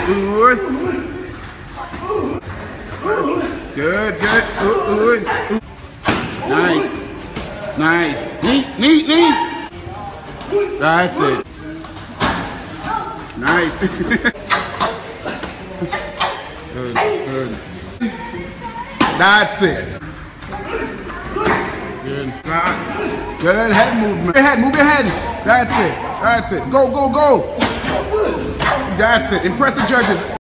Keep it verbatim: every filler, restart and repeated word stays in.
Good. Good, good. Ooh, ooh, ooh. Nice. Nice. Knee, knee, knee. That's it. Nice. Good, good. That's it. Good. Good head movement. Move your head, move your head. That's it. That's it. Go, go, go. That's it. Impress the judges.